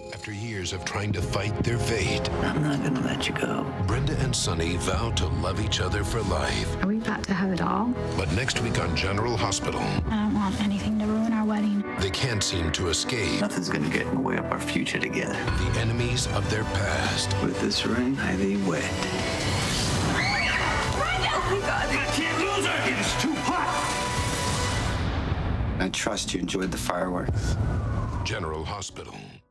After years of trying to fight their fate, I'm not gonna let you go. Brenda and Sonny vow to love each other for life. Are we about to have it all? But next week on General Hospital, I don't want anything to ruin our wedding. they can't seem to escape Nothing's gonna get in the way of our future together. the enemies of their past. With this ring, I thee wed. It's too hot. I trust you enjoyed the fireworks. General Hospital.